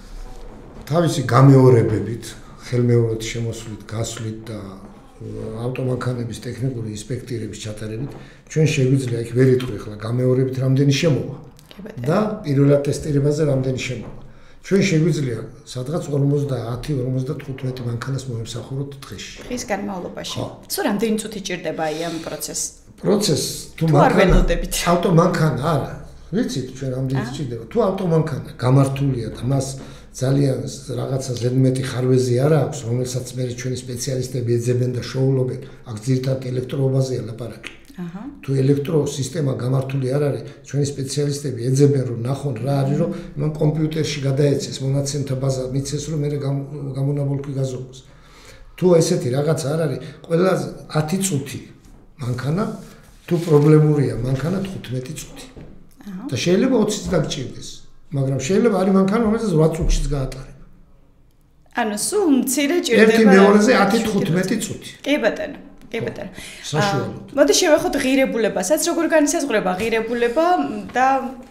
თავისი გამეორებებით, ხელმეორედ შემოსვლით, გასვლით და ავტომანქანების ტექნიკური ინსპექტირების ჩატარებით ჩვენ შეგვიძლია იქ ვერ იტყვი ახლა გამეორებით რამდენი შემოვა და პირველად ტესტირებაზე რამდენი შემოვა. ჩვენ შეგვიძლია სადღაც ორმოცდაათი ორმოცდათხუთმეტი მანქანას მოემსახუროთ დღეში. დღის განმავლობაში. სულ რამდენი წუთი ჭირდება აი ამ პროცესს? პროცესს თუ მანქანა ავტომანქანა არა, ვიცით ჩვენ რამდენი ჭირდება. თუ ავტომანქანა გამართულია და მას ძალიან რაღაცა ზედმეტი ხარვეზი არ აქვს, რომელსაც მე ჩვენი სპეციალისტები ეძებენ და შოულობენ, აქ ძირითადად ელექტროობაზეა ლაპარაკი. აჰა. თუ ელექტროსისტემა გამართული არ არის, ჩვენი სპეციალისტები ეძებენ რომ ნახონ რა არის, რომ მან კომპიუტერში გადაეცეს მონაცემთა ბაზა, მიცეს რომ მე გამონაბოლქვი გაზომოს. თუ ესეთი რაღაც არ არის, ყველაზე ათი წუთი მანქანა, თუ პრობლემურია მანქანა თხუთმეტი წუთი. აჰა. და შეიძლება ოციც დაგჭირდეს. მაგრამ შეიძლება არის მანქანა, რომელსაც ოთხ წუთშიც გაატარება. ანუ სულ მცირე ჭირდება. ერთი მეორეზე ათი თხუთმეტი წუთი. კი ბატონო, კი ბატონო. საშუალოდ. მოდი შევეხოთ ღირებულებასაც, როგორ განისაზღვრება ღირებულება და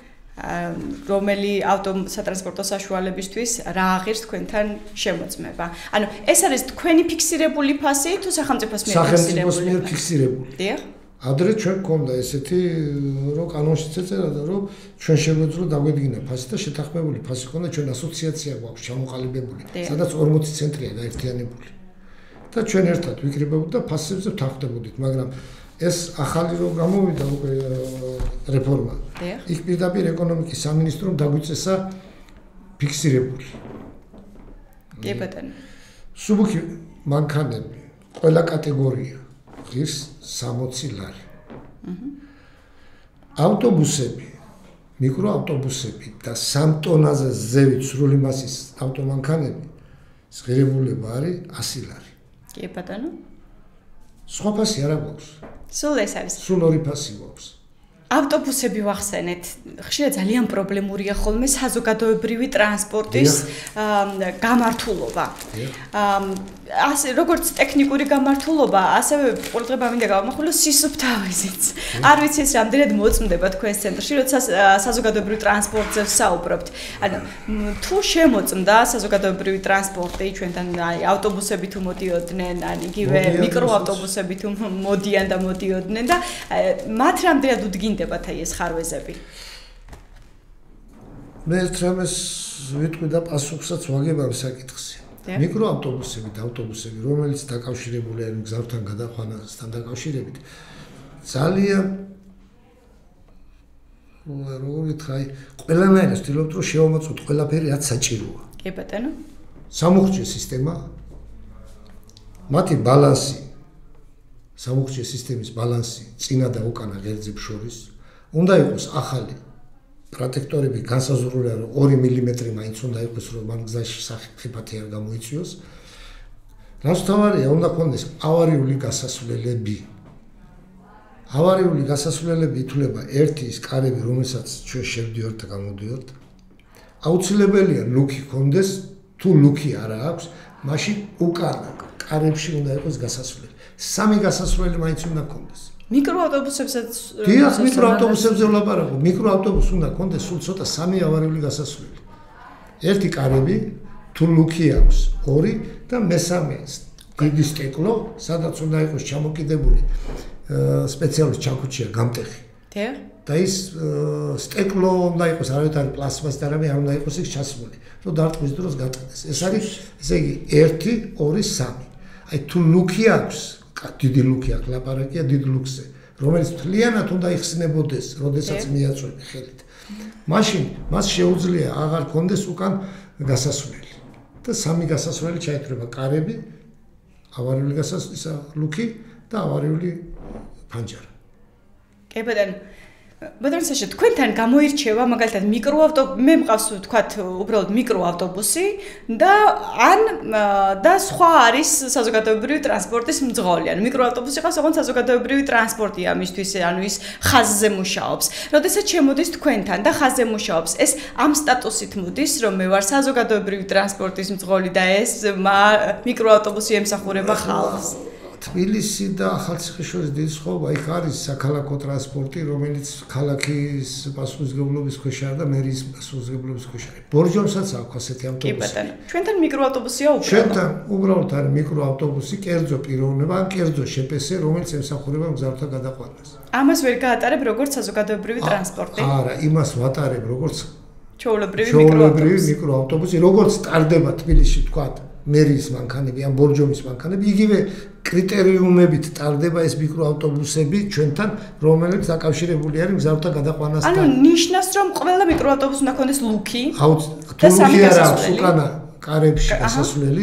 რომელი ავტოსატრანსპორტო საშუალებისთვის რა აღირს თქვენთან შემოწმება. ანუ ეს არის თქვენი ფიქსირებული ფასი თუ სახელმწიფოს მიერ ფიქსირებული? სახელმწიფოს მიერ ფიქსირებული. დიახ. ადრე ჩვენ გქონდა ესეთი რომ კანონშიც ეწერა რომ ჩვენ შეგვეძლო დაგვედგინა ფასი და შეთანხმებული ფასი ქონდა ჩვენ ასოციაცია გვაქვს ჩამოყალიბებული სადაც ორმოცი ცენტრია გაერთიანებული და ჩვენ ერთად ვიკრიბებოდით და ფასებზე ვთანხმდებოდით მაგრამ ეს ახალი რო გამოვიდა უკვე რეფორმა იქ პირდაპირ ეკონომიკის სამინისტრომ დაგვიწესა ფიქსირებული კი ბატონო სუბუქი მანქანები ყველა კატეგორია ღირს სამოცი ლარი. ავტობუსები, მიკროავტობუსები და სამ ტონაზე ზევით სრული მასის ავტომანქანები ღირებულება არის ასი ლარი. კი ბატონო. სხვა ფასი არ აქვს. სულ ეს არის. სულ ორი ფასი გვაქვს. ავტობუსები ვახსენეთ. ხშირად ძალიან პრობლემურია ხოლმე საზოგადოებრივი ტრანსპორტის გამართულობა. ასე როგორც ტექნიკური გამართულობა, ასევე ყურადღება მინდა გავამახვილო სისუფთავეზეც. არ ვიცი ეს რამდენად მოწმდება თქვენს ცენტრში, როცა საზოგადოებრივი ტრანსპორტზე ვსაუბრობთ. ანუ თუ შემოწმდა საზოგადოებრივი ტრანსპორტი ჩვენთან აი ავტობუსები თუ მოდიოდნენ, ან იგივე მიკროავტობუსები თუ მოდიან და მოდიოდნენ და მათ რამდენად უდგინდებათ აი ეს ხარვეზები? მე ერთ რამეს ვიტყვი და პასუხსაც ვაგებავ საკითხზე. მიკროავტობუსები და ავტობუსები, რომელიც დაკავშირებულია მგზავრთან გადაყვანასთან დაკავშირებით, ძალიან როგორ ვიტყვი, ყველანაირად ვთქვით, რომ შევამოწმოთ ყველაფერი, რაც საჭიროა. კი ბატონო. სამუხჯე სისტემა, მათი ბალანსი, სამუხჯე სისტემის ბალანსი წინა და უკანა ღერძებს შორის უნდა იყოს ახალი პროტექტორები განსაზღვრულია რომ ორი მილიმეტრი მაინც უნდა იყოს რომ მან გზაში სახიფათი არ გამოიწვიოს. რაც თავარია უნდა ქონდეს ავარიული გასასვლელები. ავარიული გასასვლელები ითვლება ერთი ის კარები რომელსაც ჩვენ შევდივართ და გამოდივართ. აუცილებელია ლუკი ქონდეს, თუ ლუკი არ აქვს, მაშინ უკანა კარებში უნდა იყოს გასასვლელი. სამი გასასვლელი მაინც უნდა ქონდეს. მიკროავტობუსებსაც დიახ, მიკროავტობუსებზე ვლაპარაკობ. მიკროავტობუსს უნდა ქონდეს სულ ცოტა სამი ავარიული გასასვლელი. ერთი კარები, თუ ლუკი აქვს, ორი და მესამე დიდი სტეკლო, სადაც უნდა იყოს ჩამოკიდებული სპეციალური ჩაქუჩია გამტეხი. დიახ. და ის სტეკლო უნდა იყოს, არავითარი პლასმასი და რამე არ უნდა იყოს იქ ჩასმული, რომ დარტყმის დროს გაწყდეს. ეს არის, ესე იგი ერთი, ორი, სამი. აი თუ ლუკი აქვს, დიდი ლუკი აქვს, ლაპარაკია დიდ ლუქზე, რომელიც მთლიანად უნდა იხსნებოდეს, როდესაც მიაწვევი ხელით. მაშინ მას შეუძლია აღარ კონდეს უკან გასასვლელი. და სამი გასასვლელი ჩაითვლება კარები, ავარიული გასასვლელი ლუკი და ავარიული ფანჯარა. კი ბატონო. ბატონო საშა, თქვენთან გამოირჩევა მაგალითად მიკროავტობუსი, მე მყავს ვთქვათ, უბრალოდ მიკროავტობუსი და ან და სხვა არის საზოგადოებრივი ტრანსპორტის მძღოლი. ანუ მიკროავტობუსი ყავს, ოღონდ საზოგადოებრივი ტრანსპორტია მისთვის, ანუ ის ხაზზე მუშაობს. როდესაც შემოდის თქვენთან და ხაზზე მუშაობს, ეს ამ სტატუსით მოდის, რომ მე ვარ საზოგადოებრივი ტრანსპორტის მძღოლი და ეს მიკროავტობუსი ემსახურება ხალხს. თბილისი და ახალციხის შორის დიდი სხვაობა იქ არის საქალაქო ტრანსპორტი, რომელიც ქალაქის პასუხისმგებლობის ქვეშ არის და მერის პასუხისმგებლობის ქვეშ არის. ბორჯომსაც აქვს ასეთი ავტობუსი. კი ბატონო. ჩვენთან მიკროავტობუსია უბრალოდ. ჩვენთან უბრალოდ არის მიკროავტობუსი, კერძო პიროვნება, ან კერძო შეპესე, რომელიც ემსახურება მგზავრთა გადაყვანას. ამას ვერ გაატარებ როგორც საზოგადოებრივი ტრანსპორტი. არა, იმას ვატარებ როგორც ჩვეულებრივი მიკროავტობუსი. მიკროავტობუსი, როგორც ტარდება თბილისში, თქვა მერის მანქანები ან ბორჯომის მანქანები, იგივე კრიტერიუმებით ტარდება ეს მიკროავტობუსები ჩვენთან, რომელიც დაკავშირებული არის მგზავრთა გადაყვანასთან. ანუ ნიშნავს, რომ ყველა მიკროავტობუსი უნდა ქონდეს ლუკი. აუც, თუ ლუკი არ აქვს უკანა კარებში გასასვლელი,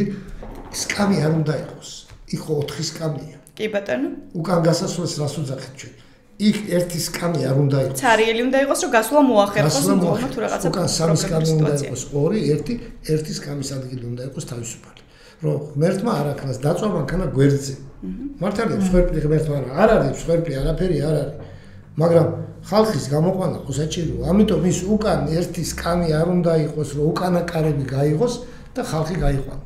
სკამი არ უნდა იყოს. იქ ოთხი სკამია. კი ბატონო. უკან გასასვლელს რას უძახით ჩვენ? იქ ერთი სკამი არ უნდა იყოს. ცარიელი უნდა იყოს, რომ გასვლა მოახერხოს მდგომარეობა თუ რაღაცა. უკან სამი სკამი უნდა იყოს, ორი, ერთი, ერთი სკამის ადგილი უნდა იყოს თავისუფალი. რომ ღმერთმა არ აქნას დაწვა მანქანა გვერდზე. მართალია, მსხვერპლი ღმერთმა არ არის, მსხვერპლი არაფერი არ არის. მაგრამ ხალხის გამოყვანა ხო საჭიროა. ამიტომ ის უკან ერთი სკამი არ უნდა იყოს, რომ უკანა კარები გაიღოს და ხალხი გაიყვანო.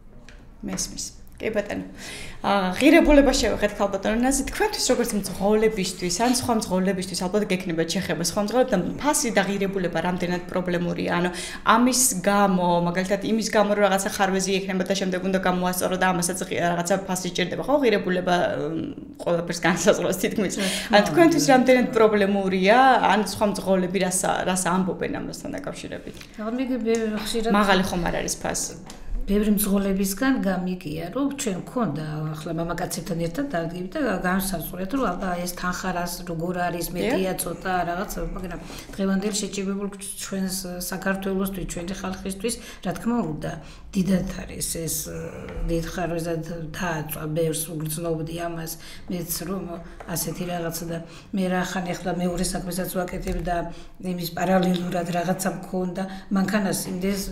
მესმის. კი ბატონო. აა ღირებულება შევეხეთ ქალბატონო ნაზი, თქვენთვის როგორც მძღოლებისთვის, ან სხვა მძღოლებისთვის ალბათ გექნებათ შეხება სხვა მძღოლებთან, ფასი და ღირებულება რამდენად პრობლემურია. ანუ ამის გამო, მაგალითად იმის გამო რომ რაღაცა ხარვეზი ექნება და შემდეგ უნდა გამოასწორო და ამასაც რაღაცა ფასი სჭირდება, ხო, ღირებულება ყველაფერს განსაზღვრავს თითქმის. ან თქვენთვის რამდენად პრობლემურია, ან სხვა მძღოლები რას რას ამბობენ ამასთან დაკავშირებით? აღარ მიგები ხშირად მაღალი ხომ არ არის ფასი? ბევრი მძღოლებისგან გამიგია, რომ ჩვენ მქონდა ახლა მამაკაცებთან ერთად დადგები და განსაზღვრეთ, რომ აბა ეს თანხარას როგორ არის, მედია ცოტა რაღაც, მაგრამ დღევანდელი შეჭებებულ ჩვენს საქართველოსთვის, ჩვენი ხალხისთვის, რა თქმა უნდა, დიდად არის ეს დიდხარვეზად დააწვა, ბევრს უგრძნობდი ამას, მეც რომ ასეთი რაღაცა და მე რა ხან ახლა მეორე საქმესაც ვაკეთებ და იმის პარალელურად რაღაცა მქონდა, მანქანას იმდეს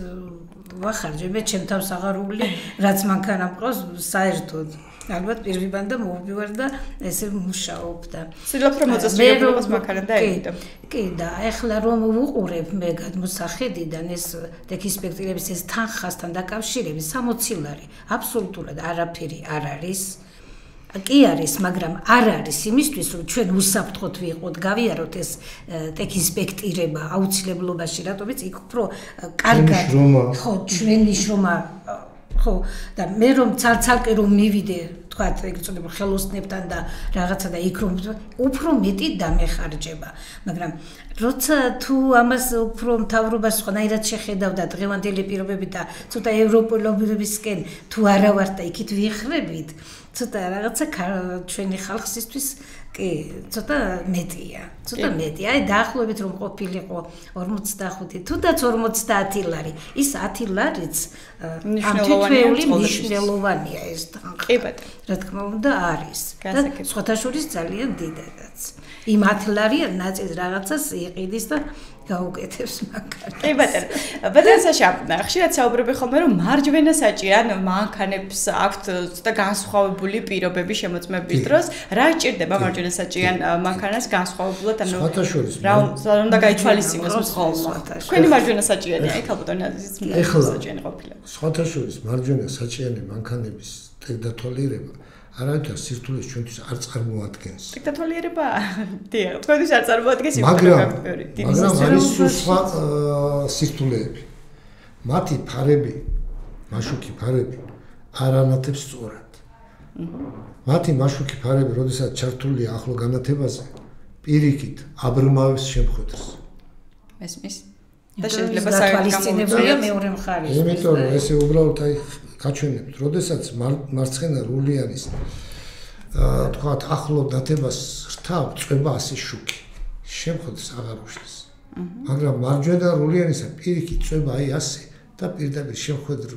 ვახარჯებ ჩემ თავს აღარული, რაც მანქანა მყავს საერთოდ. ალბათ პირვიბანდა მოვიბივარ და ესე მუშაობ და ცდილობ რომ მოწესრიგებლობას მანქანა დაეიდო. კი და ახლა რომ ვუყურებ მე გადმოსახედიდან ეს ტექინსპექტირების ეს თანხასთან დაკავშირებით სამოცი ლარი აბსოლუტურად არაფერი არ არის. კი არის, მაგრამ არ არის იმისთვის, რომ ჩვენ უსაფრთხოდ ვიყოთ, გავიაროთ ეს ტექინსპექტირება აუცილებლობაში, რატომაც იქ უფრო კარგად ხო, ჩვენი შრომა ხო და მე რომ ცალ-ცალკე რომ მივიდე, თქვათ, ეგ წოდება ხელოსნებთან და რაღაცა და იქ რომ უფრო მეტი დამეხარჯება, მაგრამ როცა თუ ამას უფრო მთავრობას სხვანაირად შეხედავდა დღევანდელი პირობებით და ცოტა ევროპელობებისკენ თუ არა ვარ და იქით ვიხრებით, ცოტა რაღაცა ჩვენი ხალხისთვის კი, ცოტა მეტია, ცოტა მეტია. აი დაახლოებით რომ ყოფილიყო ორმოცდახუთი, თუნდაც ორმოცდაათი ლარი, ის ათი ლარიც ამ თითოეული მნიშვნელოვანია ეს თანხა. კი ბატონო. რა თქმა უნდა არის. და სხვათა შორის ძალიან დიდადაც. იმ ათი ლარიან ნაწილს რაღაცას იყიდის და გაუკეთებს მაგალითად. კი ბატონო. ბატონო საშა, ხშირად საუბრობენ ხოლმე რომ მარჯვენა საჭიან მანქანებს აქვთ ცოტა განსხვავებული პირობები შემოწმების დროს, რა ჭირდება მარჯვენა საჭიან მანქანას განსხვავებულად, ანუ რა უნდა გაითვალისწინოს მსხოლმა. თქვენი მარჯვენა საჭიანია, აი ქალბატონი აზიზის საჭიანი ყოფილა. სხვათა შორის მარჯვენა საჭიანი მანქანების ტექნოლოგიება არავითარ სირთულეს ჩვენთვის არ წარმოადგენს. ტექნოლოგიება? დიახ, თქვენთვის არ წარმოადგენს იმ მაგრამ მაგრამ არის სხვა სირთულეები. მათი ფარები, მაშუკი ფარები არ ანათებს სწორად. მათი მაშუკი ფარები, როდესაც ჩართულია ახლო განათებაზე, პირიქით აბრმავის შემხედრს. მესმის. და შეიძლება გათვალისწინებულია მეორე მხარის. იმიტომ რომ ესე უბრალოდ აი გაჩვენებთ, როდესაც მარცხენა რულიანის აა თქვათ ახლო დათებას რთავ წვება ასე შუქი. შემხედრს აღარ უშლის. მაგრამ მარჯვენა რულიანისა პირიქით წვება აი ასე და პირდაპირ შემხედრ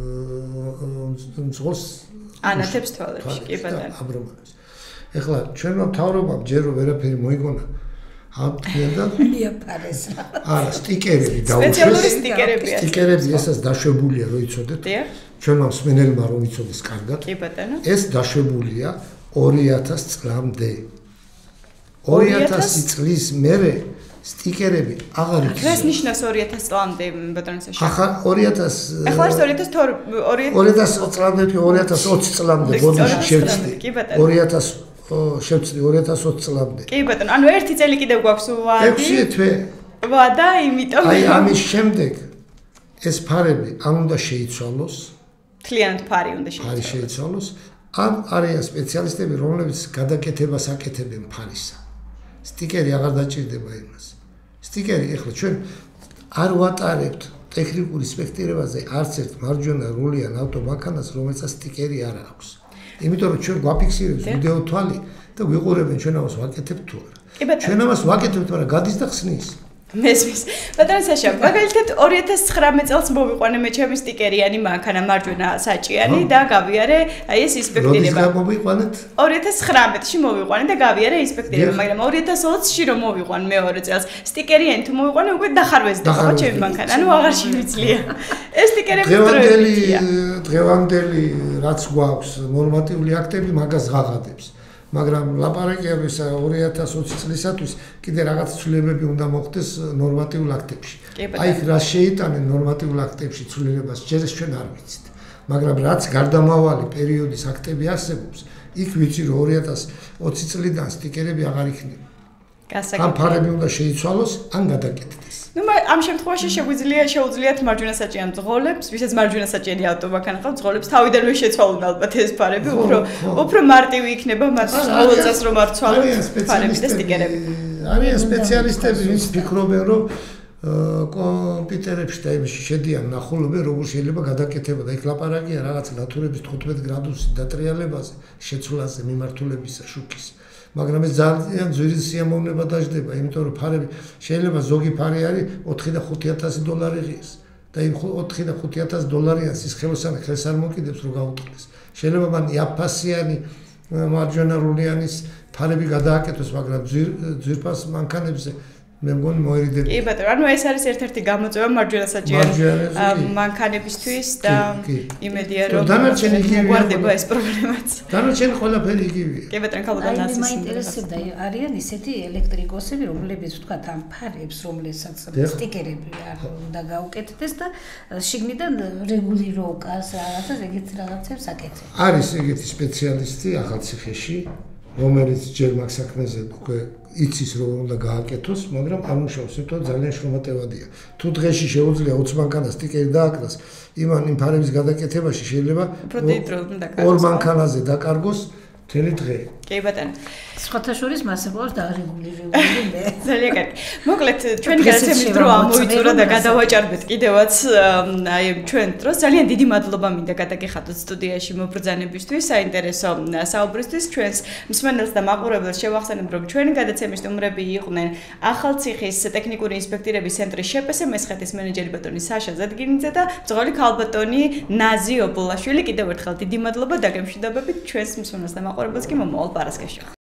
მძღოლს ანათებს თვალებში, კი ბატონო. აბრმავებს. ეხლა ჩვენმა მთავრობამ ჯერ რომ ვერაფერი მოიგონა ამტკიცებდა მიაფარეს. არა, სტიკერები დაუშვეს. სპეციალური სტიკერებია. სტიკერები ესაც დაშვებულია, რო იცოდეთ. ჩვენმა მსმენელმა რომ იცოდეს კარგად. კი ბატონო. ეს დაშვებულია ორი ათას წლამდე. ორი ათასი წლის მერე სტიკერები აღარ იქნება. რა ნიშნავს ორი ათას წლამდე ბატონო საშა? ახლა ორი ათას ახლა ორი ათას ორი ათას წლამდე თუ ორი ათას ოცი წლამდე ბოდიში შევწდი. ორი ათას შევწდი ორი ათას ოცი წლამდე. კი ბატონო, ანუ ერთი წელი კიდევ გვაქვს ვადი. ექვსი თვე. ვადა, იმიტომ აი ამის შემდეგ ეს ფარები ან უნდა შეიცვალოს, მთლიანად ფარი უნდა შეიცვალოს. ფარი შეიცვალოს. ან არიან სპეციალისტები, რომლებიც გადაკეთებას აკეთებენ ფარისა. სტიკერი აღარ დაჭირდება იმას. სტიკერი ეხლა ჩვენ არ ვატარებთ ტექნიკური სპექტირებაზე არც ერთ მარჯვენა რულიან ავტომანქანას, რომელსაც სტიკერი არ აქვს. იმიტომ რომ ჩვენ გვაფიქსირებს ვიდეო თვალი და გვიყურებენ ჩვენ ამას ვაკეთებთ თუ არა. ჩვენ ამას ვაკეთებთ, მაგრამ გადის და ხსნის. მესმის. ბატონო საშა, მაგალითად ორი ათას ცხრამეტ წელს მოვიყვანე მე ჩემი სტიკერიანი მანქანა მარჯვენა საჭიანი და გავიარე აი ეს ინსპექტირება. როდის მოვიყვანეთ? ორი ათას ცხრამეტში მოვიყვანე და გავიარე ინსპექტირება, მაგრამ ორი ათას ოცში რომ მოვიყვან მეორე წელს სტიკერიანი თუ მოვიყვანე უკვე დახარვეზდა ხო ჩემი მანქანა, ანუ აღარ შემიძლია. ეს სტიკერები დღევანდელი დღევანდელი რაც გვაქვს ნორმატიული აქტები მაგას ღაღადებს. მაგრამ ლაპარაკია ის ორი ათას ოცი წლისათვის კიდე რაღაც ცვლილებები უნდა მოხდეს ნორმატიულ აქტებში. აი რა შეიტანენ ნორმატიულ აქტებში ცვლილებას ჯერ ჩვენ არ ვიცით. მაგრამ რაც გარდამავალი პერიოდის აქტები არსებობს, იქ ვიცი რომ ორი ათას ოცი წლიდან სტიკერები აღარ იქნება. ან ფარები უნდა შეიცვალოს, ან გადაკეთდეს. ნუ ამ შემთხვევაში შეგვიძლია შეუძლიათ მარჯვენა საჭიან მძღოლებს, ვისაც მარჯვენა საჭიანი ავტომანქანა ყავს, მძღოლებს თავიდანვე შეცვალონ ალბათ ეს ფარები, უფრო უფრო მარტივი იქნება მას ყოველ წელს რომ არ ცვალოთ ფარები და სტიკერები. არიან სპეციალისტები, ვინც ფიქრობენ რომ კომპიუტერებში და იმში შედიან ნახულობენ როგორ შეიძლება გადაკეთება და იქ ლაპარაკია რაღაც ნატურების თხუთმეტ გრადუსის დატრიალებაზე, შეცვლაზე, მიმართულებისა, შუქის. მაგრამ ეს ძალიან ძვირი სიამოვნება დაждდება, იმიტომ რომ ფარები შეიძლება ზოგი ფარი არის ოთხი და ხუთი ათასი დოლარი ღირს და იმ ოთხი და ხუთი ათასი დოლარიანს ის ხელოსანი ხელს არ მოკიდებს რომ გაუტყდეს. შეიძლება მან იაფასიანი მარჯვენა რულიანის ფარები გადააკეთოს, მაგრამ ძვირფას მანქანებზე მე მგონი მოერიდები. კი ბატონო, ანუ ეს არის ერთ-ერთი გამოწვევა მარჯვენა საჭიერი მანქანებისთვის და იმედია რომ დანარჩენი გვარდება ეს პრობლემაც. დანარჩენი ყველაფერი იგივეა. კი ბატონო, ხალხთან ასე მაინტერესებდა, არიან ისეთი ელექტრიკოსები, რომლებიც ვთქვათ ამ ფარებს, რომლებსაც სტიკერები არ უნდა გაუკეთდეს და შიგნიდან რეგულიროვკას რაღაცას ეგეთ რაღაცებს აკეთებს. არის ეგეთი სპეციალისტი ახალციხეში, რომელიც ჯერ მაგ საქმეზე უკვე იცის რომ უნდა გააკეთოს, მაგრამ არ მუშაობს, იმიტომ ძალიან შრომატევადია. თუ დღეში შეუძლია ოცი მანქანას სტიკერი დააკრას, იმან იმ ფარების გადაკეთებაში შეიძლება ორ მანქანაზე დაკარგოს მთელი დღე. კი ბატონო. სხვათა შორის მასებობს დარეგულირებული მე. ძალიან კარგი. მოკლედ ჩვენი გადაცემის დრო ამოიწურა და გადავაჭარბეთ კიდევაც აი ჩვენ დროს ძალიან დიდი მადლობა მინდა გადაგიხადოთ სტუდიაში მობრძანებისთვის, საინტერესო საუბრისთვის. ჩვენს მსმენელს და მაყურებელს შევახსენებ, რომ ჩვენი გადაცემის სტუმრები იყვნენ ახალციხის ტექნიკური ინსპექტირების ცენტრის შპს მესხეთის მენეჯერი ბატონი საშა ზადგინიძე და მძღოლი ქალბატონი ნაზი ობოლაშვილი. კიდევ ერთხელ დიდი მადლობა დაგემშვიდობებით ჩვენს მსმენელს და მაყურებელს კი მომავალ პარასკევში.